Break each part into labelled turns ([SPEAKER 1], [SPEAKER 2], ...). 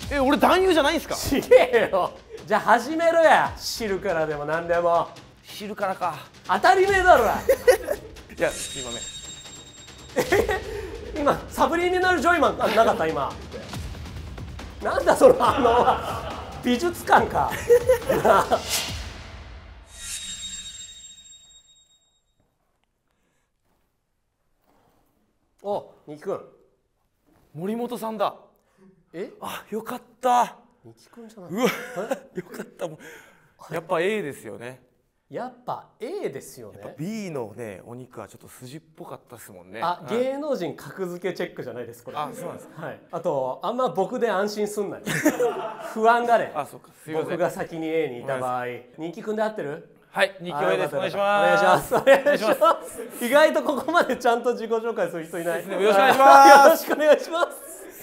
[SPEAKER 1] 俺男優じゃないんすか？
[SPEAKER 2] ちげえよ。じゃあ始めろや。汁からでも何でも。
[SPEAKER 1] 汁からか。
[SPEAKER 2] 当たり前だろ。
[SPEAKER 1] いや、すいません。
[SPEAKER 2] 今サブリミナルジョイマンなかった今。なんだその反応は。美術館か。お、ニキ君。
[SPEAKER 1] 森本さんだ。
[SPEAKER 2] え？
[SPEAKER 1] あ、よかった。
[SPEAKER 2] ニキ君じゃない。
[SPEAKER 1] うわ、よかった。もうやっぱ A ですよね。
[SPEAKER 2] やっぱ A ですよね。
[SPEAKER 1] B のね、お肉はちょっと筋っぽかったですもんね。
[SPEAKER 2] あ、芸能人格付けチェックじゃないですこれ。
[SPEAKER 1] あ、そうなんですか。
[SPEAKER 2] はい。あとあんま僕で安心すんなよ。不安がね。
[SPEAKER 1] あ、そうか。すいません。
[SPEAKER 2] 僕が先に A にいた場合、人気くんで合ってる？
[SPEAKER 1] はい、2強 A です。お願いし
[SPEAKER 2] お願いし
[SPEAKER 1] ま。
[SPEAKER 2] ますす。お願いします。意外とここまでちゃんと自己紹介する人いない。
[SPEAKER 1] よろしくお願いします。
[SPEAKER 2] よろしくお願いします。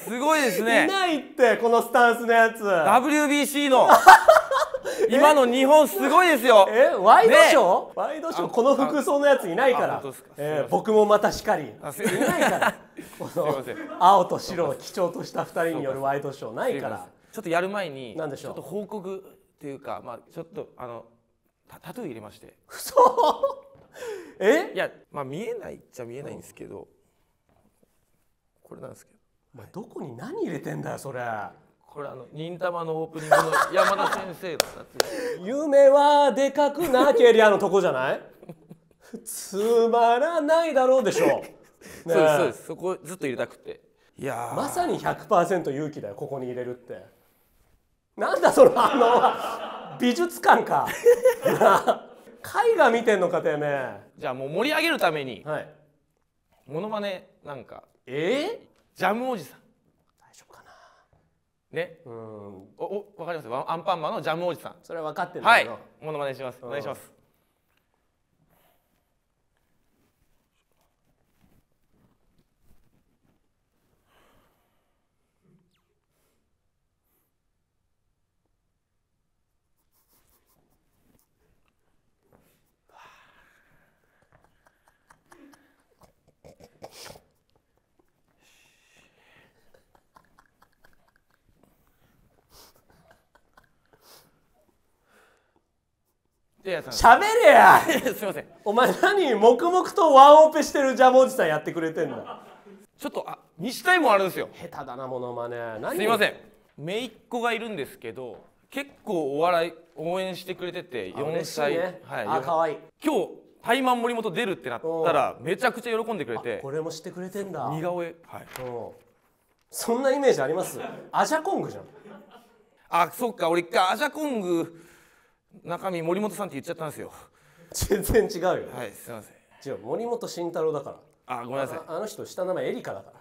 [SPEAKER 1] すごいですね。
[SPEAKER 2] いないってこのスタンスのやつ。
[SPEAKER 1] WBC の今の日本すごいですよ。
[SPEAKER 2] ワイドショー？ワイドショーこの服装のやついないから。僕もまたしかり。いないから。この青と白を基調とした2人によるワイドショーないから。
[SPEAKER 1] ちょっとやる前に
[SPEAKER 2] 何でしょう。
[SPEAKER 1] ちょっと報告っていうか、まあちょっとタトゥー入れまして。
[SPEAKER 2] 嘘？
[SPEAKER 1] いや、まあ見えないっちゃ見えないんですけど、これなんですけど。
[SPEAKER 2] お前どこに何入れてんだよそれ。
[SPEAKER 1] これ忍たまのオープニングの山田先生のやつ。
[SPEAKER 2] 夢はでかくなけりゃのとこじゃない？つまらないだろうでしょ。
[SPEAKER 1] そうですそうです。そこずっと入れたくて。いや
[SPEAKER 2] まさに 100% 勇気だよここに入れるって。なんだその反応は。美術館か。絵画見てんのかてめえ。
[SPEAKER 1] じゃあもう盛り上げるために、
[SPEAKER 2] はい。
[SPEAKER 1] モノマネなんかジャムおじさん。
[SPEAKER 2] 大丈夫かな。
[SPEAKER 1] ね。わかります。アンパンマンのジャムおじさん。
[SPEAKER 2] それは分かってるんだけど。
[SPEAKER 1] はい。モノマネします。お願いします。
[SPEAKER 2] 喋れや。
[SPEAKER 1] すいません。
[SPEAKER 2] お前何黙々とワンオペしてるジャムおじさんやってくれてんだ。
[SPEAKER 1] ちょっと見したいもんあるんですよ。
[SPEAKER 2] 下手だなモノマネ。
[SPEAKER 1] すいません。姪っ子がいるんですけど、結構お笑い応援してくれてて、4歳。
[SPEAKER 2] はい。あ、可愛い。
[SPEAKER 1] 今日タイマン森本出るってなったらめちゃくちゃ喜んでくれて。
[SPEAKER 2] これもしてくれてんだ。
[SPEAKER 1] 似顔絵。はい。
[SPEAKER 2] そんなイメージあります？アジャコングじゃん。
[SPEAKER 1] あ、そっか。俺一回アジャコング中身森本さんって言っちゃったんですよ。
[SPEAKER 2] 全然違うよ。
[SPEAKER 1] はい、すいません。
[SPEAKER 2] 違う、森本慎太郎だから。
[SPEAKER 1] あ、ごめんなさい。
[SPEAKER 2] あの人下の名前エリカだから。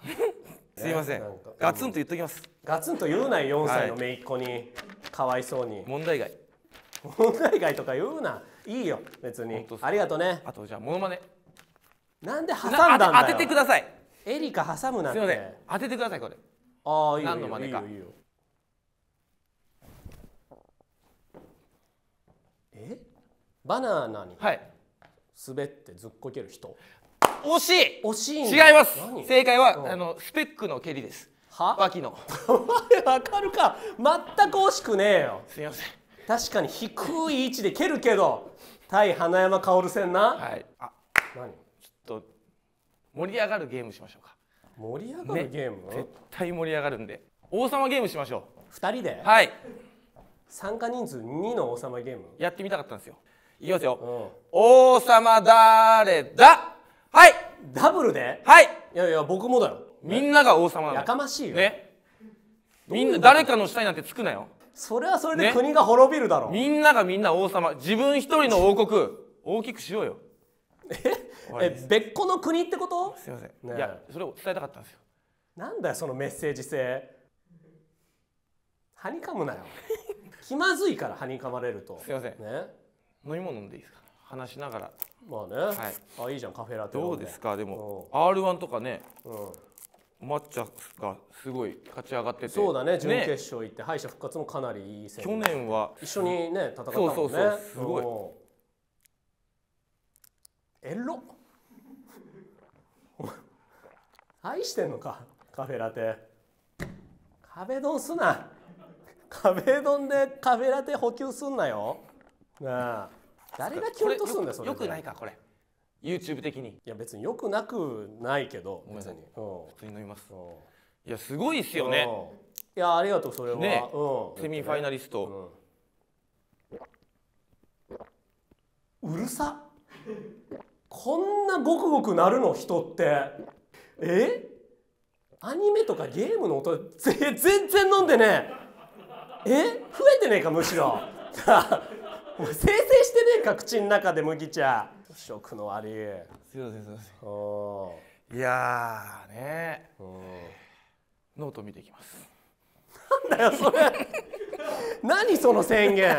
[SPEAKER 1] すいません。ガツンと言っときます。
[SPEAKER 2] ガツンと言うなよ、4歳の姪っ子に。かわいそうに。
[SPEAKER 1] 問題外。
[SPEAKER 2] 問題外とか言うな。いいよ別に。ありがとね。
[SPEAKER 1] あとじゃあモノマネ。
[SPEAKER 2] なんで挟んだんだよ。
[SPEAKER 1] 当ててください。
[SPEAKER 2] エリカ挟むなって。
[SPEAKER 1] すいません。当ててくださいこれ。
[SPEAKER 2] ああ、いいよ。
[SPEAKER 1] 何の真似か。バナナに滑ってずっこける人。 惜しい。
[SPEAKER 2] 惜しい。
[SPEAKER 1] 違います。正解はスペックの蹴りです。
[SPEAKER 2] は？
[SPEAKER 1] 脇の。
[SPEAKER 2] お前わかるか。全く惜しくねえよ。
[SPEAKER 1] すいません。
[SPEAKER 2] 確かに低い位置で蹴るけど、対花山薫戦な。
[SPEAKER 1] はい。あ、
[SPEAKER 2] 何？
[SPEAKER 1] ちょっと盛り上がるゲームしましょうか。
[SPEAKER 2] 盛り上がるゲーム？
[SPEAKER 1] 絶対盛り上がるんで。王様ゲームしましょ
[SPEAKER 2] う。2人で？
[SPEAKER 1] はい。
[SPEAKER 2] 参加人数2の王様ゲーム。
[SPEAKER 1] やってみたかったんですよ。いきますよ。王様誰だ。はい。
[SPEAKER 2] ダブルで？
[SPEAKER 1] はい。
[SPEAKER 2] いやいや僕もだよ。
[SPEAKER 1] みんなが王様なの。
[SPEAKER 2] やかましいよ。
[SPEAKER 1] ね。みんな誰かの下になんてつくなよ。
[SPEAKER 2] それはそれで国が滅びるだろう。
[SPEAKER 1] みんながみんな王様。自分一人の王国大きくしようよ。
[SPEAKER 2] 別個の国ってこと？
[SPEAKER 1] すいません。いやそれを伝えたかったんですよ。
[SPEAKER 2] なんだよそのメッセージ性。はにかむなよ。気まずいからはにかまれると。
[SPEAKER 1] すいません。
[SPEAKER 2] ね。
[SPEAKER 1] 飲み物飲んでいいですか。話しながら。
[SPEAKER 2] まあね。はい。あ、いいじゃんカフェラテ。
[SPEAKER 1] どうですか。でも R1 とかね。抹茶がすごい勝ち上がってて。
[SPEAKER 2] そうだね。準決勝行って敗者復活もかなりいい戦。
[SPEAKER 1] 去年は
[SPEAKER 2] 一緒にね戦ったもんね。
[SPEAKER 1] そうすごい。
[SPEAKER 2] エロ。愛してんのかカフェラテ。壁ドンすな。 壁ドンでカフェラテ補給すんなよ。なあ、誰がキュンとすんだよそれ。
[SPEAKER 1] よくないかこれ。YouTube 的に。
[SPEAKER 2] いや別によくなくないけど別に。
[SPEAKER 1] 普通に飲みます。いやすごいっすよね。
[SPEAKER 2] いやありがとうそれは。
[SPEAKER 1] ね、セミファイナリスト。
[SPEAKER 2] うるさ。こんなゴクゴク鳴るの人って。アニメとかゲームの音全然飲んでねえ。増えてねえかむしろ。もう生成してねえか口の中で麦茶。食の悪い。
[SPEAKER 1] すいませんすいません。いやーね。ノート見ていきます。
[SPEAKER 2] なんだよそれ。何その宣言。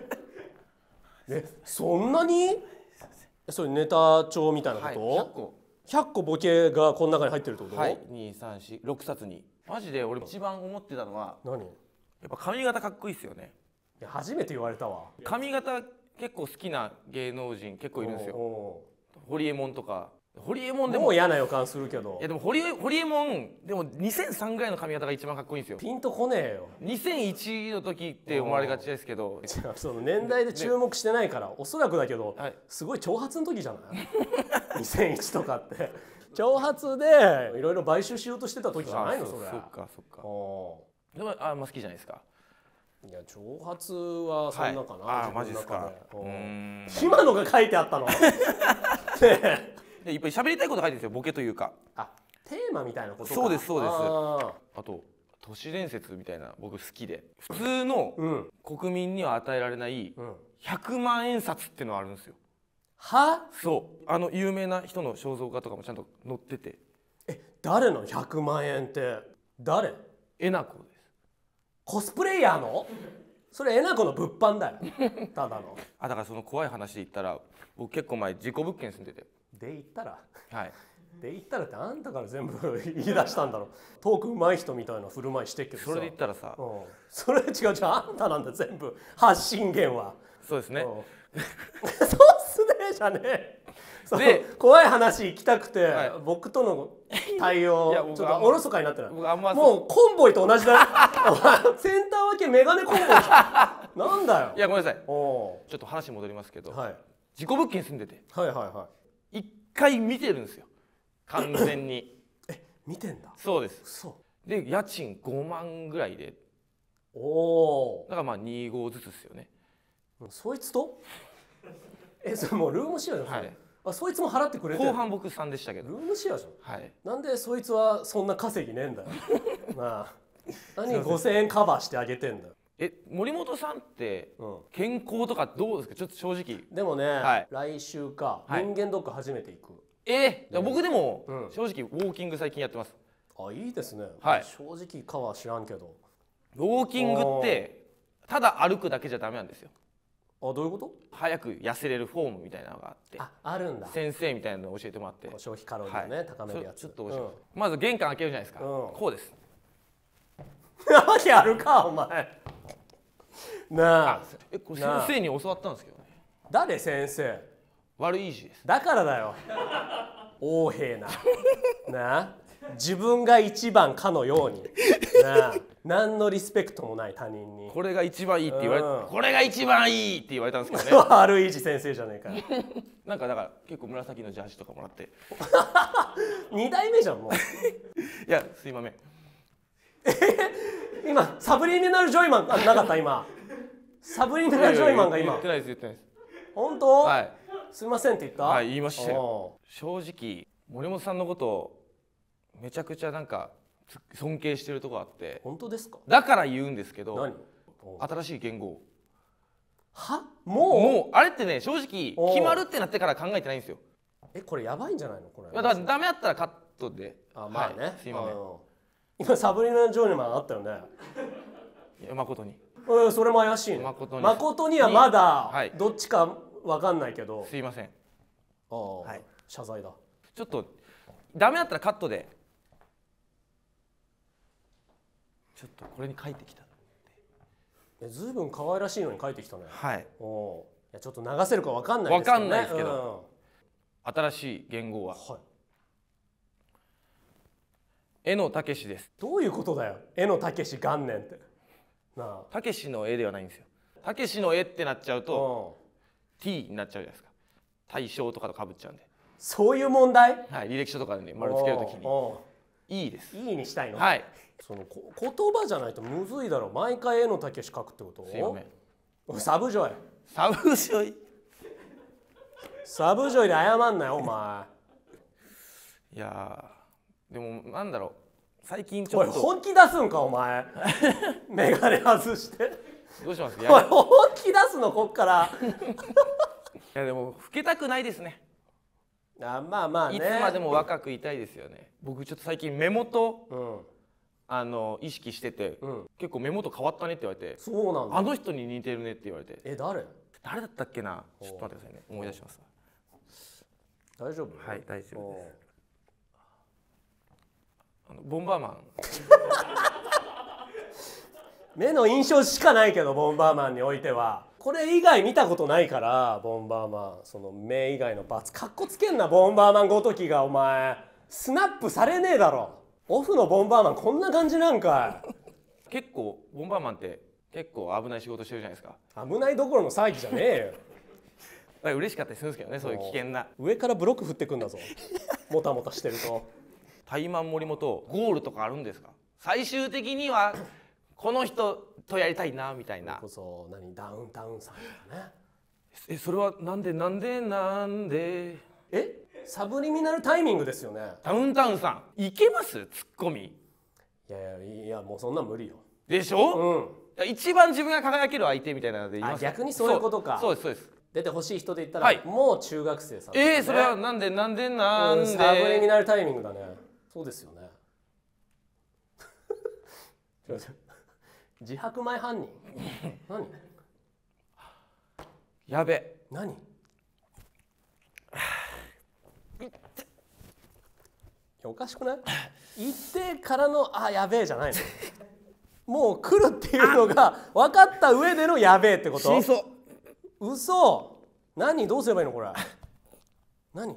[SPEAKER 2] そんなに？それネタ帳みたいなこと？100個ボケがこの中に入ってるってこと？
[SPEAKER 1] はい、2、3、4、6冊に。マジで俺一番思ってたのは
[SPEAKER 2] 何？
[SPEAKER 1] やっぱ髪型かっこいいっすよね。
[SPEAKER 2] いや初めて言われたわ。
[SPEAKER 1] 髪型結構好きな芸能人結構いるんですよ。ホリエモンとか。ホリエモンでも
[SPEAKER 2] 嫌な予感するけど。
[SPEAKER 1] いやでもホリエモンでも2003ぐらいの髪型が一番かっこいいんですよ。
[SPEAKER 2] ピンとこねえよ。
[SPEAKER 1] 2001の時って思われがちですけど、
[SPEAKER 2] その年代で注目してないからおそらくだけど、すごい長髪の時じゃない？ 2001 とかって長髪でいろいろ買収しようとしてた時じゃないのそれ。
[SPEAKER 1] そっかそっか。でもあんま好きじゃないですか。
[SPEAKER 2] いや長髪はそんなかな。
[SPEAKER 1] あマジですか。
[SPEAKER 2] 今のが書いてあったの。
[SPEAKER 1] いっぱい喋りたいこと書いてるんですよ、ボケというか。
[SPEAKER 2] テーマみたいなことか。
[SPEAKER 1] そうですそうです。あと都市伝説みたいな僕好きで、普通の国民には与えられない100万円札っていうのがあるんですよ。
[SPEAKER 2] は？
[SPEAKER 1] そう、有名な人の肖像画とかもちゃんと載ってて。
[SPEAKER 2] 誰の100万円って誰？
[SPEAKER 1] えなこです。
[SPEAKER 2] コスプレイヤーの？それえなこの物販だよ。ただの。
[SPEAKER 1] だからその怖い話で言ったら、僕結構前事故物件住んでて。
[SPEAKER 2] で言ったら？
[SPEAKER 1] はい。
[SPEAKER 2] で言ったらってあんたから全部言い出したんだろう。トーク上手い人みたいな振る舞いしてっけどさ。
[SPEAKER 1] それで言ったらさ、
[SPEAKER 2] それ違うあんたなんだ全部発信源は。
[SPEAKER 1] そうですね。
[SPEAKER 2] そうっすねじゃねえ。で怖い話聞きたくて、僕との対応ちょっとおろそかになってない。もうコンボイと同じだよ。センター分けメガネコンボイ。なんだよ。
[SPEAKER 1] いやごめんなさい。ちょっと話戻りますけど、事故物件住んでて、一回見てるんですよ。完全に。
[SPEAKER 2] 見てんだ。
[SPEAKER 1] そうです。で家賃5万ぐらいで。だからまあ2号ずつですよね。
[SPEAKER 2] そいつと？それもうルームシェアじゃん。そいつも払ってくれてる。
[SPEAKER 1] 後半僕3でしたけど。
[SPEAKER 2] ルームシェアじゃん。なんでそいつはそんな稼ぎねえんだよ。なあ。何5000円カバーしてあげてんだよ。
[SPEAKER 1] 森本さんって健康とかどうですか？ちょっと正直。
[SPEAKER 2] でもね、来週か人間ドック初めて行く。
[SPEAKER 1] 僕でも正直ウォーキング最近やってます。
[SPEAKER 2] いいですね。正直かは知らんけど。
[SPEAKER 1] ウォーキングってただ歩くだけじゃダメなんですよ。
[SPEAKER 2] どういうこと？
[SPEAKER 1] 早く痩せれるフォームみたいなのがあって。
[SPEAKER 2] あるんだ。
[SPEAKER 1] 先生みたいなのを教えてもらって。
[SPEAKER 2] 消費カロリーをね高めるやつ。
[SPEAKER 1] ちょっと教えて。まず玄関開けるじゃないですか。こうです。
[SPEAKER 2] なわけあるかお前。なあ。
[SPEAKER 1] これ先生に教わったんですけどね。
[SPEAKER 2] 誰先生？
[SPEAKER 1] 悪い字です。
[SPEAKER 2] だからだよ。横柄な。なあ。自分が一番かのように。なあ。何のリスペクトもない他人に。
[SPEAKER 1] これが一番いいって言われた。これが一番いいって言われたんですけどね。
[SPEAKER 2] 悪い字先生じゃねえかよ。
[SPEAKER 1] なんかだから結構紫のジャージとかもらって。
[SPEAKER 2] 2代目じゃんもう。
[SPEAKER 1] いやすいません。
[SPEAKER 2] 今サブリミナルジョイマンなかった今。サブリミナルジョイマンが今。
[SPEAKER 1] 言ってないです言ってないです。
[SPEAKER 2] 本当？すいませんって言った？
[SPEAKER 1] はい言いましたよ。正直森本さんのことめちゃくちゃなんか尊敬してるとこあって。
[SPEAKER 2] 本当ですか？
[SPEAKER 1] だから言うんですけど。
[SPEAKER 2] 何？
[SPEAKER 1] 新しい言語。
[SPEAKER 2] も
[SPEAKER 1] うあれってね正直決まるってなってから考えてないんですよ。
[SPEAKER 2] これやばいんじゃないのこれ？
[SPEAKER 1] だからダメだったらカットで。
[SPEAKER 2] まあね。
[SPEAKER 1] すいません。
[SPEAKER 2] 今サブリミナルジョイマンあったよね。
[SPEAKER 1] 誠に。
[SPEAKER 2] それも怪しいね。誠にはまだどっちかわかんないけど。
[SPEAKER 1] すいません。
[SPEAKER 2] 謝罪だ。
[SPEAKER 1] ちょっとダメだったらカットで。ちょっとこれに書いてきた。
[SPEAKER 2] ずいぶん可愛らしいのに書いてきたね。
[SPEAKER 1] はい。
[SPEAKER 2] いやちょっと流せるかわかんないですけどね。
[SPEAKER 1] わかんないですけど。新しい言語は。江野武です。
[SPEAKER 2] どういうことだよ。江野武元年って。
[SPEAKER 1] たけしの絵ではないんですよ。たけしの絵ってなっちゃうと T になっちゃうじゃないですか。大正とかとかぶっちゃうんで。
[SPEAKER 2] そういう問題？
[SPEAKER 1] はい、履歴書とかでね丸つけるときにいいです。
[SPEAKER 2] いいにしたいの？
[SPEAKER 1] はい。
[SPEAKER 2] その言葉じゃないとむずいだろ。毎回絵のたけし書くってこと？
[SPEAKER 1] すいません。
[SPEAKER 2] サブジョイ。
[SPEAKER 1] サブジョイ。
[SPEAKER 2] サブジョイで謝んなよお前。
[SPEAKER 1] いやでもなんだろう、最近ちょっと
[SPEAKER 2] 本気出すんかお前。メガネ外して。
[SPEAKER 1] どうします？
[SPEAKER 2] 本気出すのこっから。
[SPEAKER 1] いやでも老けたくないですね。
[SPEAKER 2] まあまあね。
[SPEAKER 1] いつまでも若くいたいですよね。僕ちょっと最近目元、意識してて、結構目元変わったねって言われて、
[SPEAKER 2] そうなんだ。
[SPEAKER 1] あの人に似てるねって言われて。
[SPEAKER 2] 誰
[SPEAKER 1] だったっけな。ちょっと待ってくださいね。思い出します。
[SPEAKER 2] 大丈夫？
[SPEAKER 1] はい、大丈夫です。ボンバーマン。
[SPEAKER 2] 目の印象しかないけどボンバーマンにおいてはこれ以外見たことないからボンバーマンその目以外のバツかっこつけんなボンバーマンごときがお前スナップされねえだろ。オフのボンバーマンこんな感じなんかい。
[SPEAKER 1] 結構ボンバーマンって結構危ない仕事してるじゃないですか。
[SPEAKER 2] 危ないどころの騒ぎじゃねえ
[SPEAKER 1] よ。嬉しかったりするんですけどね、そういう危険な。
[SPEAKER 2] 上からブロック振ってくんだぞ。もたもたしてると。
[SPEAKER 1] タイマン森本ゴールとかあるんですか？最終的にはこの人とやりたいなみたいな。
[SPEAKER 2] こそ何ダウンタウンさんとか
[SPEAKER 1] ね。それはなんで
[SPEAKER 2] サブリミナルタイミングですよね。
[SPEAKER 1] ダウンタウンさんいけます？ツッコミ。
[SPEAKER 2] いやもうそんなん無理よ。
[SPEAKER 1] でしょ？一番自分が輝ける相手みたいなので言います。
[SPEAKER 2] 逆にそういうことか。
[SPEAKER 1] そうですそうです。
[SPEAKER 2] 出てほしい人で言ったら、もう中学生さん、ね。
[SPEAKER 1] それはなんで
[SPEAKER 2] サブリミナルタイミングだね。そうですよね。自白前犯人。何？
[SPEAKER 1] やべ。
[SPEAKER 2] 何？おかしくない？言ってからのやべえじゃないの。もう来るっていうのが分かった上でのやべえってこと？嘘。何どうすればいいのこれ？何？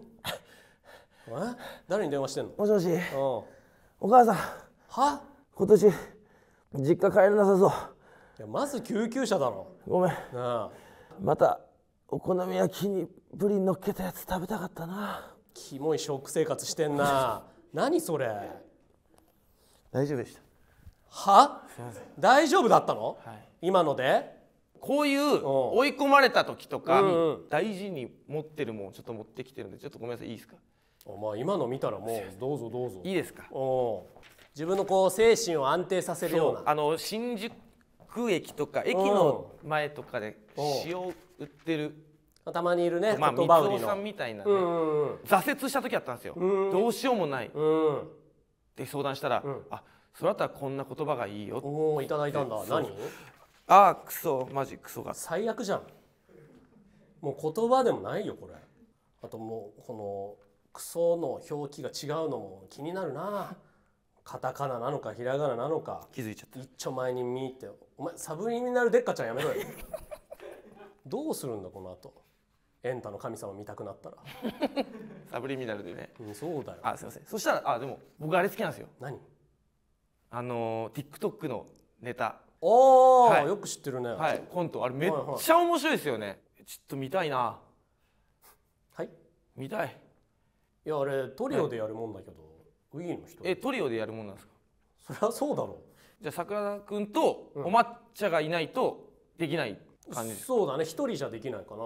[SPEAKER 2] 誰に電話してんの？
[SPEAKER 3] もしもし。お母さん。
[SPEAKER 2] は？
[SPEAKER 3] 今年実家帰れなさそう。
[SPEAKER 2] いやまず救急車だろ。
[SPEAKER 3] ごめん。またお好み焼きにプリン乗っけたやつ食べたかったな。
[SPEAKER 2] キモい食生活してんな。何それ？
[SPEAKER 3] 大丈夫でした。
[SPEAKER 2] は？大丈夫だったの？今ので？
[SPEAKER 1] こういう追い込まれた時とか大事に持ってるもんちょっと持ってきてるんでちょっとごめんなさいいいですか？
[SPEAKER 2] 今の見たらもうどうぞどうぞ。
[SPEAKER 1] いいですか？
[SPEAKER 2] 自分のこう精神を安定させるような。
[SPEAKER 1] 新宿駅とか駅の前とかで塩売ってる
[SPEAKER 2] たまにいるね、
[SPEAKER 1] まあ三尾さんみたいなね、挫折した時あったんですよ。どうしようもないって相談したら、それだったらこんな言葉がいいよ。
[SPEAKER 2] いただいたんだ。何？
[SPEAKER 1] クソマジクソが
[SPEAKER 2] 最悪じゃん。もう言葉でもないよこれ。あともうこのクソの表記が違うのも気になるな。カタカナなのかひらがななのか。
[SPEAKER 1] 気づいちゃった。
[SPEAKER 2] 一丁前に見ってお前サブリミナルデッカちゃんやめろよ。どうするんだこの後。エンタの神様見たくなったら。
[SPEAKER 1] サブリミナルでね。
[SPEAKER 2] そうだよ。
[SPEAKER 1] すいません。そしたらでも僕あれ好きなんですよ。
[SPEAKER 2] 何
[SPEAKER 1] ？TikTok のネタ。
[SPEAKER 2] よく知ってるね。
[SPEAKER 1] コントあれめっちゃ面白いですよね。ちょっと見たいな。見たい。
[SPEAKER 2] いやあれトリオでやるもんだけど、ウィーの人。
[SPEAKER 1] トリオでやるもんなんですか？
[SPEAKER 2] そりゃそうだろう。
[SPEAKER 1] じゃあ桜田君とお抹茶がいないとできない感じですか？
[SPEAKER 2] そうだね、一人じゃできないかな。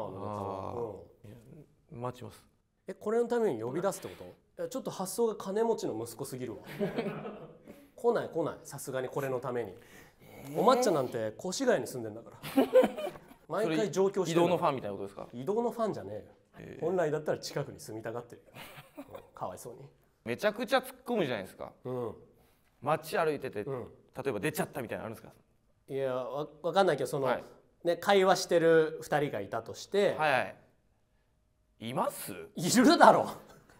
[SPEAKER 1] 待ちます。
[SPEAKER 2] これのために呼び出すってこと？ちょっと発想が金持ちの息子すぎるわ。来ないさすがにこれのために。お抹茶なんて越谷に住んでんだから。毎回上京してる。
[SPEAKER 1] 移動のファンみたいなことですか？
[SPEAKER 2] 移動のファンじゃねえよ。本来だったら近くに住みたがってる。かわいそうに。
[SPEAKER 1] めちゃくちゃ突っ込むじゃないですか。街歩いてて、例えば出ちゃったみたいなのあるんですか？
[SPEAKER 2] いやわかんないけどその、会話してる2人がいたとして。
[SPEAKER 1] います？
[SPEAKER 2] いるだろ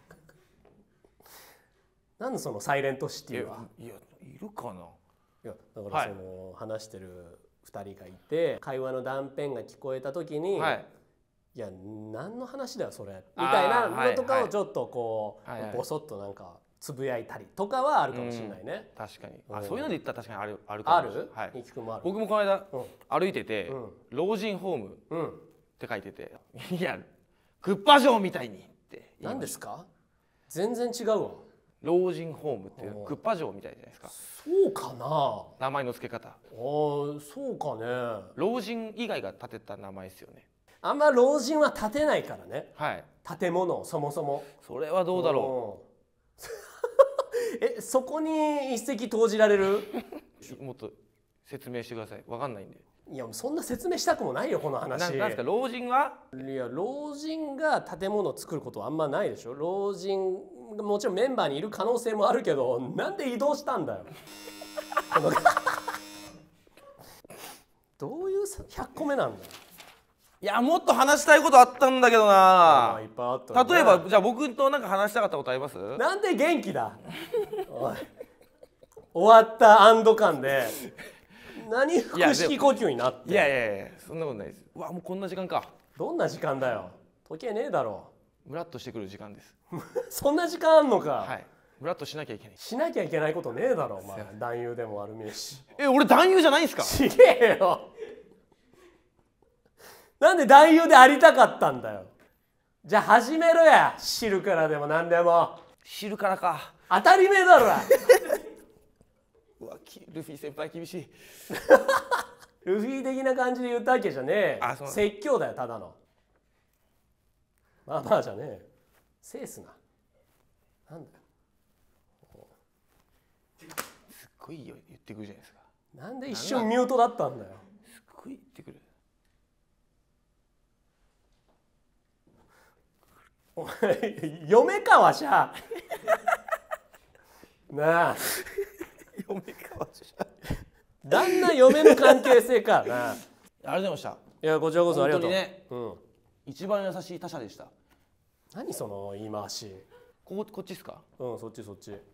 [SPEAKER 2] う。なんでそのサイレントシティは。
[SPEAKER 1] いるかな。
[SPEAKER 2] だからその話してる2人がいて会話の断片が聞こえた時に、いや何の話だよそれみたいなのとかをちょっとこうボソッとなんかつぶやいたりとかはあるかもしれないね。
[SPEAKER 1] 確かに。そういうので言ったら確かにあるかもしれない。
[SPEAKER 2] はい。
[SPEAKER 1] 僕もこの間歩いてて老人ホームって書いてて、いやクッパ城みたいにって。
[SPEAKER 2] 何ですか？全然違うわ。
[SPEAKER 1] 老人ホームってクッパ城みたいじゃないですか。
[SPEAKER 2] そうかな。
[SPEAKER 1] 名前の付け方。
[SPEAKER 2] そうかね。
[SPEAKER 1] 老人以外が建てた名前ですよね。
[SPEAKER 2] あんま老人は建てないからね。
[SPEAKER 1] はい。
[SPEAKER 2] 建物そもそも。
[SPEAKER 1] それはどうだろ
[SPEAKER 2] う。そこに一石投じられる？
[SPEAKER 1] もっと説明してください。わかんないんで。
[SPEAKER 2] いやそんな説明したくもないよこの話。
[SPEAKER 1] なんですか老人は？
[SPEAKER 2] いや老人が建物を作ることはあんまないでしょ。老人もちろんメンバーにいる可能性もあるけど、なんで移動したんだよ。どういう100個目なんだよ。
[SPEAKER 1] いやもっと話したいことあったんだけどな。
[SPEAKER 2] いっぱいあったね。
[SPEAKER 1] 例えばじゃあ僕となんか話したかったことあります？
[SPEAKER 2] なんで元気だ。おい終わった安堵感で何腹式呼吸になって。
[SPEAKER 1] いやそんなことないです。うわもうこんな時間か。
[SPEAKER 2] どんな時間だよ。時計ねえだろ。
[SPEAKER 1] ムラッとしてくる時間です。
[SPEAKER 2] そんな時間あんのか。
[SPEAKER 1] はい。ムラッとしなきゃいけない。
[SPEAKER 2] しなきゃいけないことねえだろ。お前男優でも悪めえし。
[SPEAKER 1] 俺男優じゃないんすか？
[SPEAKER 2] ちげえよ。なんで男優でありたかったんだよ。じゃあ始めろや。汁からでも何でも。
[SPEAKER 1] 汁からか。
[SPEAKER 2] 当たり前だろ。
[SPEAKER 1] うわルフィ先輩厳しい。
[SPEAKER 2] ルフィ的な感じで言ったわけじゃねえ。説教だよただの。まあじゃねえ。セースな。なんだよ。
[SPEAKER 1] すっごい言ってくるじゃないですか。
[SPEAKER 2] なんで一瞬ミュートだったんだよ。
[SPEAKER 1] すっごい言ってくる。
[SPEAKER 2] お前嫁かわしゃ。なあ。
[SPEAKER 1] 嫁かわしゃ。
[SPEAKER 2] 旦那嫁の関係性かな。あり
[SPEAKER 1] がとうございました。
[SPEAKER 2] いやこちらこそありがとう。
[SPEAKER 1] 本当にね。一番優しい他者でした。
[SPEAKER 2] 何その言い回し。
[SPEAKER 1] こっちですか？
[SPEAKER 2] そっち。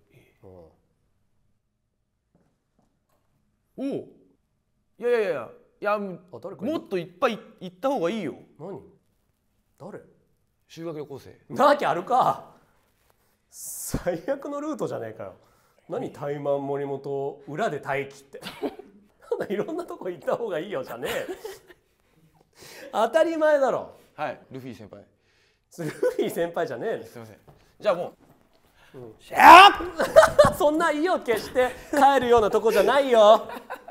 [SPEAKER 1] おお。いやもっといっぱい行った方がいいよ。
[SPEAKER 2] 何？誰？
[SPEAKER 1] 修学旅行生。
[SPEAKER 2] なわけあるか。最悪のルートじゃねえかよ。何怠慢森本裏で待機って。なんだいろんなとこ行った方がいいよじゃねえ。当たり前だろ。
[SPEAKER 1] はい、ルフィ先輩。
[SPEAKER 2] ルフィ先輩じゃねえね。
[SPEAKER 1] すみません。じゃあもう。シャー
[SPEAKER 2] そんな意を決して帰るようなとこじゃないよ。